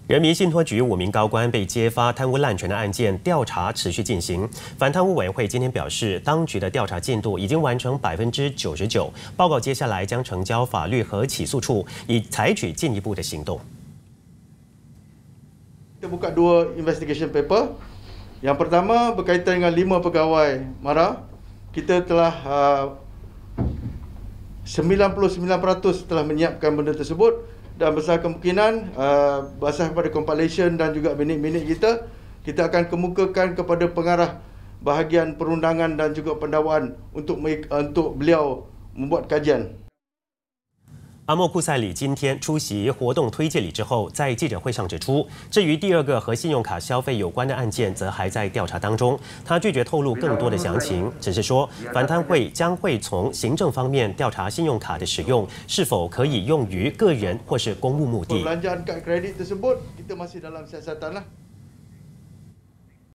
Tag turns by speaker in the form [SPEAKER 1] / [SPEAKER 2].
[SPEAKER 1] 人民信托局5名高官被揭发贪污滥权的案件调查持续进行。反贪污委员会今天表示，当局的调查进度已经完成99%，报告接下来将呈交法律和起诉处，以采取进一步的行动。
[SPEAKER 2] Kita buka 2 investigation paper. Yang pertama berkaitan dengan 5 pegawai MARA. Kita telah 99% telah menyiapkan benda tersebut. Dan besar kemungkinan basah kepada compilation dan juga minit-minit kita akan kemukakan kepada pengarah bahagian perundangan dan juga pendakwaan untuk beliau membuat kajian.
[SPEAKER 1] 阿莫库塞里今天出席活动推介礼之后，在记者会上指出，至于第2个和信用卡消费有关的案件，则还在调查当中。他拒绝透露更多的详情，只是说反贪会将会从行政方面调查信用卡的使用是否可以用于个人或是公务目的。
[SPEAKER 2] Perbelanjaan kad kredit tersebut kita masih dalam siasatan lah.